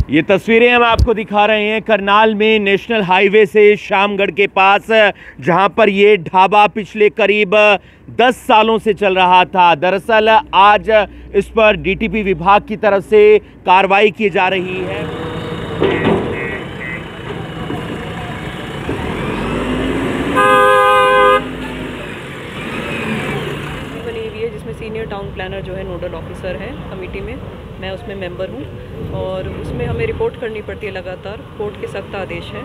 ये तस्वीरें हम आपको दिखा रहे हैं करनाल में नेशनल हाईवे से शामगढ़ के पास, जहां पर ये ढाबा पिछले करीब 10 सालों से चल रहा था। दरअसल आज इस पर डीटीपी विभाग की तरफ से कार्रवाई की जा रही है। बनी हुई है जिसमें सीनियर टाउन प्लानर जो है नोडल ऑफिसर है कमेटी में, मैं उसमें मेंबर हूँ और उसमें हमें रिपोर्ट करनी पड़ती है लगातार। कोर्ट के सख्त आदेश हैं,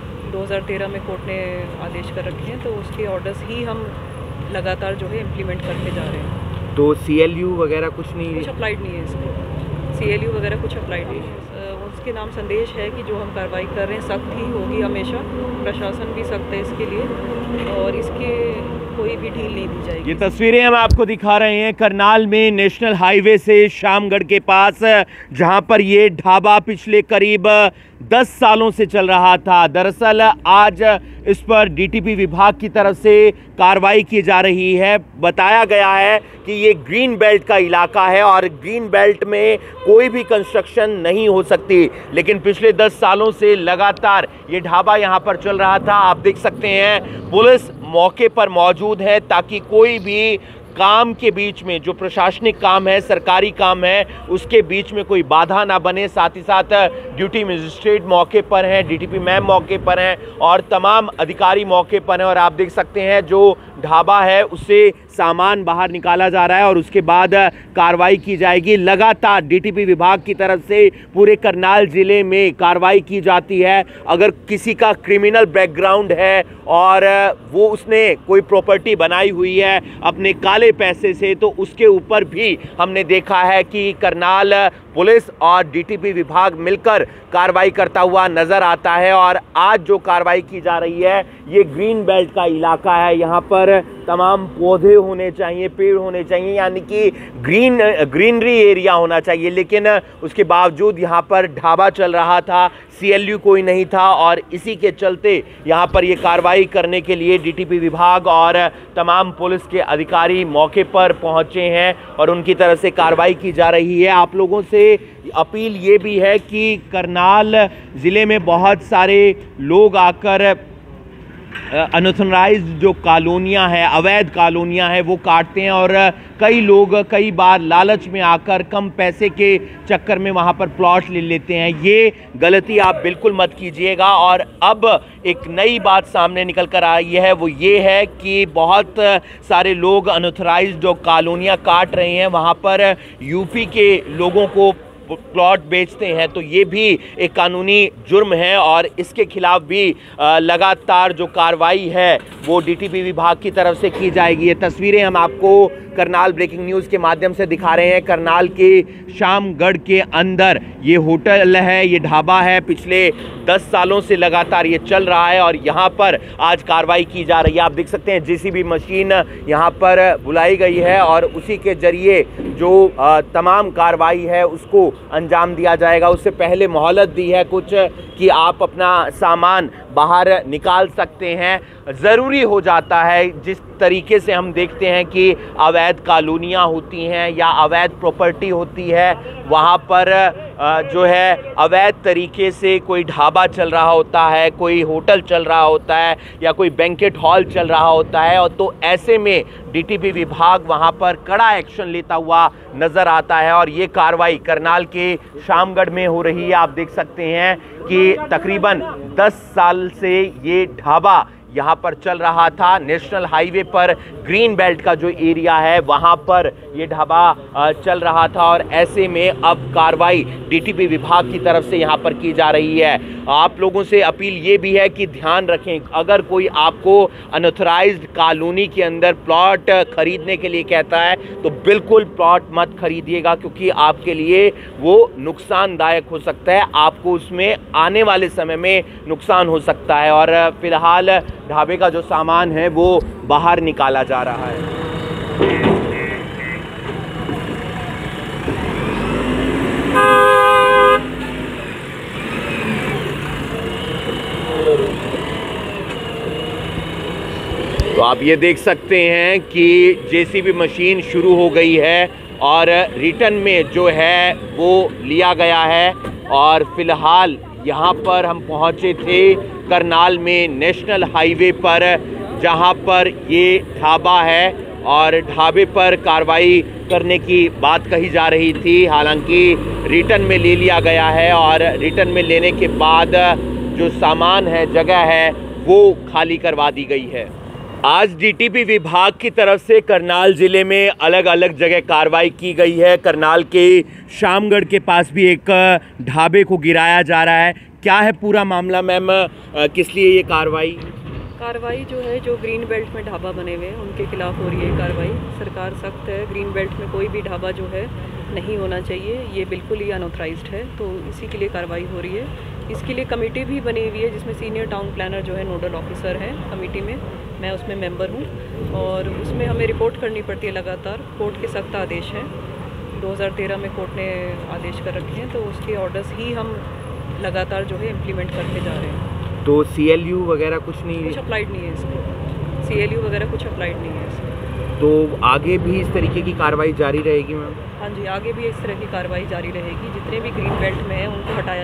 2013 में कोर्ट ने आदेश कर रखे हैं, तो उसके ऑर्डर्स ही हम लगातार जो है इम्प्लीमेंट करके जा रहे हैं। तो CLU वगैरह कुछ नहीं, कुछ अप्लाइड नहीं है इसको, CLU वगैरह कुछ अप्लाइड नहीं है। उसके नाम संदेश है कि जो हम कार्रवाई कर रहे हैं सख्त ही होगी, हमेशा प्रशासन भी सख्त है इसके लिए और इसके कोई भी ढील नहीं दी जाएगी। ये तस्वीरें हम आपको दिखा रहे हैं करनाल में नेशनल हाईवे से शामगढ़ के पास, जहां पर ये ढाबा पिछले करीब 10 सालों से चल रहा था। दरअसल आज इस पर डीटीपी विभाग की तरफ से कार्रवाई की जा रही है। बताया गया है कि ये ग्रीन बेल्ट का इलाका है और ग्रीन बेल्ट में कोई भी कंस्ट्रक्शन नहीं हो सकती, लेकिन पिछले 10 सालों से लगातार ये ढाबा यहाँ पर चल रहा था। आप देख सकते हैं पुलिस मौके पर मौजूद है ताकि कोई भी काम के बीच में, जो प्रशासनिक काम है, सरकारी काम है, उसके बीच में कोई बाधा ना बने। साथ ही साथ ड्यूटी मजिस्ट्रेट मौके पर हैं, डीटीपी मैम मौके पर हैं और तमाम अधिकारी मौके पर हैं। और आप देख सकते हैं जो ढाबा है उससे सामान बाहर निकाला जा रहा है और उसके बाद कार्रवाई की जाएगी। लगातार डीटीपी विभाग की तरफ से पूरे करनाल जिले में कार्रवाई की जाती है। अगर किसी का क्रिमिनल बैकग्राउंड है और वो उसने कोई प्रॉपर्टी बनाई हुई है अपने काले पैसे से, तो उसके ऊपर भी हमने देखा है कि करनाल पुलिस और डीटीपी विभाग मिलकर कार्रवाई करता हुआ नजर आता है। और आज जो कार्रवाई की जा रही है, ये ग्रीन बेल्ट का इलाका है, यहाँ पर तमाम पौधे होने चाहिए, पेड़ होने चाहिए, यानी कि ग्रीनरी एरिया होना चाहिए, लेकिन उसके बावजूद यहाँ पर ढाबा चल रहा था, CLU कोई नहीं था और इसी के चलते यहाँ पर ये कार्रवाई करने के लिए डीटीपी विभाग और तमाम पुलिस के अधिकारी मौके पर पहुँचे हैं और उनकी तरफ से कार्रवाई की जा रही है। आप लोगों से अपील ये भी है कि करनाल ज़िले में बहुत सारे लोग आकर अनऑथराइज्ड जो कॉलोनियाँ हैं, अवैध कॉलोनियाँ हैं, वो काटते हैं और कई लोग कई बार लालच में आकर कम पैसे के चक्कर में वहाँ पर प्लॉट ले लेते हैं। ये गलती आप बिल्कुल मत कीजिएगा। और अब एक नई बात सामने निकल कर आई है, वो ये है कि बहुत सारे लोग अनऑथराइज्ड जो कॉलोनियाँ काट रहे हैं, वहाँ पर यूपी के लोगों को प्लॉट बेचते हैं, तो ये भी एक कानूनी जुर्म है और इसके खिलाफ भी लगातार जो कार्रवाई है वो डीटीपी विभाग की तरफ से की जाएगी। ये तस्वीरें हम आपको करनाल ब्रेकिंग न्यूज़ के माध्यम से दिखा रहे हैं। करनाल के शामगढ़ के अंदर ये होटल है, ये ढाबा है, पिछले 10 सालों से लगातार ये चल रहा है और यहाँ पर आज कार्रवाई की जा रही है। आप देख सकते हैं JCB मशीन यहाँ पर बुलाई गई है और उसी के जरिए जो तमाम कार्रवाई है उसको अंजाम दिया जाएगा। उससे पहले मोहलत दी है कुछ कि आप अपना सामान बाहर निकाल सकते हैं। ज़रूरी हो जाता है, जिस तरीके से हम देखते हैं कि अवैध कॉलोनियाँ होती हैं या अवैध प्रॉपर्टी होती है, वहाँ पर जो है अवैध तरीके से कोई ढाबा चल रहा होता है, कोई होटल चल रहा होता है या कोई बैंकेट हॉल चल रहा होता है, और तो ऐसे में डीटीपी विभाग वहाँ पर कड़ा एक्शन लेता हुआ नज़र आता है। और ये कार्रवाई करनाल के शामगढ़ में हो रही है। आप देख सकते हैं कि तकरीबन 10 साल से ये ढाबा यहाँ पर चल रहा था। नेशनल हाईवे पर ग्रीन बेल्ट का जो एरिया है वहाँ पर ये ढाबा चल रहा था और ऐसे में अब कार्रवाई डीटीपी विभाग की तरफ से यहाँ पर की जा रही है। आप लोगों से अपील ये भी है कि ध्यान रखें, अगर कोई आपको अनऑथराइज्ड कॉलोनी के अंदर प्लॉट खरीदने के लिए कहता है तो बिल्कुल प्लॉट मत खरीदिएगा, क्योंकि आपके लिए वो नुकसानदायक हो सकता है, आपको उसमें आने वाले समय में नुकसान हो सकता है। और फिलहाल ढाबे का जो सामान है वो बाहर निकाला जा रहा है। तो आप ये देख सकते हैं कि JCB मशीन शुरू हो गई है और रिटर्न में जो है वो लिया गया है और फिलहाल यहाँ पर हम पहुँचे थे करनाल में नेशनल हाईवे पर, जहाँ पर ये ढाबा है और ढाबे पर कार्रवाई करने की बात कही जा रही थी। हालांकि रिटर्न में ले लिया गया है और रिटर्न में लेने के बाद जो सामान है, जगह है, वो खाली करवा दी गई है। आज डीटीपी विभाग की तरफ से करनाल ज़िले में अलग अलग जगह कार्रवाई की गई है। करनाल के शामगढ़ के पास भी एक ढाबे को गिराया जा रहा है। क्या है पूरा मामला मैम, किस लिए ये कार्रवाई जो है, जो ग्रीन बेल्ट में ढाबा बने हुए हैं उनके खिलाफ हो रही है कार्रवाई। सरकार सख्त है, ग्रीन बेल्ट में कोई भी ढाबा जो है नहीं होना चाहिए, ये बिल्कुल ही अनऑथराइज्ड है, तो इसी के लिए कार्रवाई हो रही है। इसके लिए कमेटी भी बनी हुई है जिसमें सीनियर टाउन प्लानर जो है नोडल ऑफिसर हैं कमेटी में, मैं उसमें मेंबर हूँ और उसमें हमें रिपोर्ट करनी पड़ती है लगातार। कोर्ट के सख्त आदेश हैं, 2013 में कोर्ट ने आदेश कर रखे हैं, तो उसके ऑर्डर्स ही हम लगातार जो है इम्प्लीमेंट करके जा रहे हैं। तो CLU वगैरह कुछ नहीं, कुछ अप्लाइड नहीं है इसको, CLU वगैरह कुछ अप्लाइड नहीं है इसको। तो आगे भी इस तरीके की कार्रवाई जारी रहेगी मैम? हाँ जी, आगे भी इस तरह की कार्रवाई जारी रहेगी। जितने भी ग्रीन बेल्ट में हैं उनको हटाया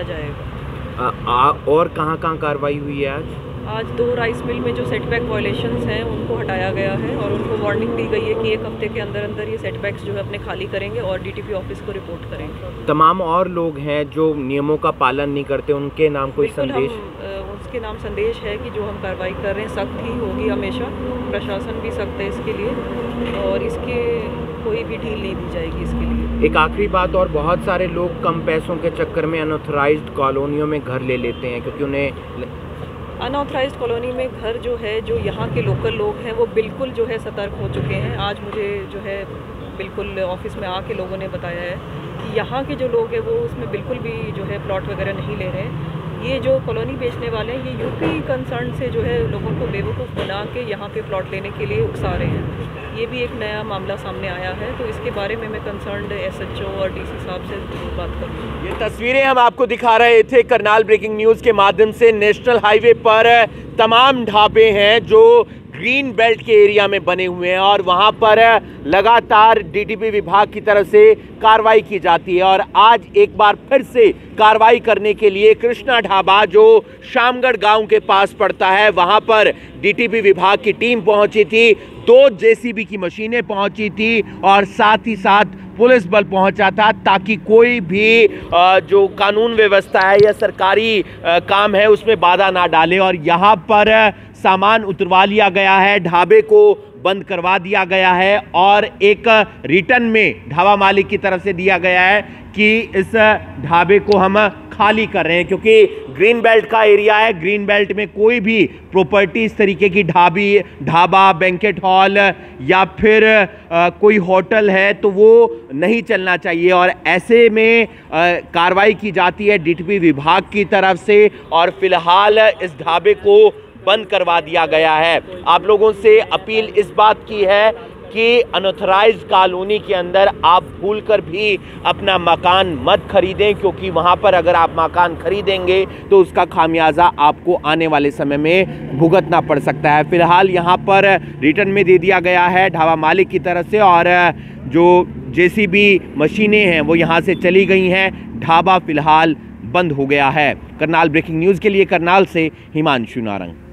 जाएगा। और कहाँ कार्रवाई हुई है आज 2 राइस मिल में जो सेटबैक वायलेशंस हैं उनको हटाया गया है और उनको वार्निंग दी गई है कि 1 हफ्ते के अंदर अंदर ये सेटबैक्स जो है अपने खाली करेंगे और DTP ऑफिस को रिपोर्ट करेंगे। तमाम और लोग हैं जो नियमों का पालन नहीं करते, उनके नाम कोई संदेश? उसके नाम संदेश है कि जो हम कार्रवाई कर रहे हैं सख्त ही होगी हमेशा, प्रशासन भी सख्त है इसके लिए और इसके कोई भी ढील नहीं दी जाएगी इसके लिए। एक आखिरी बात, और बहुत सारे लोग कम पैसों के चक्कर में अनऑथराइज्ड कॉलोनियों में घर ले लेते हैं, क्योंकि उन्हें अनऑथराइज्ड कॉलोनी में घर जो है, जो यहाँ के लोकल लोग हैं वो बिल्कुल जो है सतर्क हो चुके हैं। आज मुझे जो है बिल्कुल ऑफिस में आके लोगों ने बताया है कि यहाँ के जो लोग हैं वो उसमें बिल्कुल भी जो है प्लॉट वगैरह नहीं ले रहे हैं। ये जो कॉलोनी बेचने वाले हैं ये यूपी कंसर्न से जो है लोगों को बेवकूफ़ बना के यहाँ पे प्लॉट लेने के लिए उकसा रहे हैं। ये भी एक नया मामला सामने आया है, तो इसके बारे में मैं कंसर्न्ड SHO और DC साहब से बात करूँगी। ये तस्वीरें हम आपको दिखा रहे थे करनाल ब्रेकिंग न्यूज़ के माध्यम से। नेशनल हाईवे पर तमाम ढाबे हैं जो ग्रीन बेल्ट के एरिया में बने हुए हैं और वहां पर लगातार DTP विभाग की तरफ से कार्रवाई की जाती है। और आज एक बार फिर से कार्रवाई करने के लिए कृष्णा ढाबा जो शामगढ़ गांव के पास पड़ता है, वहां पर DTP विभाग की टीम पहुंची थी, 2 JCB की मशीनें पहुंची थी और साथ ही साथ पुलिस बल पहुंचा था, ताकि कोई भी जो कानून व्यवस्था है या सरकारी काम है उसमें बाधा ना डाले। और यहाँ पर सामान उतरवा लिया गया है, ढाबे को बंद करवा दिया गया है और एक रिटर्न में ढाबा मालिक की तरफ से दिया गया है कि इस ढाबे को हम खाली कर रहे हैं, क्योंकि ग्रीन बेल्ट का एरिया है। ग्रीन बेल्ट में कोई भी प्रॉपर्टी इस तरीके की ढाबा, बैंकेट हॉल या फिर कोई होटल है तो वो नहीं चलना चाहिए। और ऐसे में कार्रवाई की जाती है DTP विभाग की तरफ से और फिलहाल इस ढाबे को बंद करवा दिया गया है। आप लोगों से अपील इस बात की है कि अनऑथराइज्ड कॉलोनी के अंदर आप भूलकर भी अपना मकान मत खरीदें, क्योंकि वहां पर अगर आप मकान खरीदेंगे तो उसका खामियाजा आपको आने वाले समय में भुगतना पड़ सकता है। फिलहाल यहां पर रिटर्न में दे दिया गया है ढाबा मालिक की तरफ से और जो JCB मशीनें हैं वो यहां से चली गई हैं। ढाबा फिलहाल बंद हो गया है। करनाल ब्रेकिंग न्यूज़ के लिए करनाल से हिमांशु नारंग।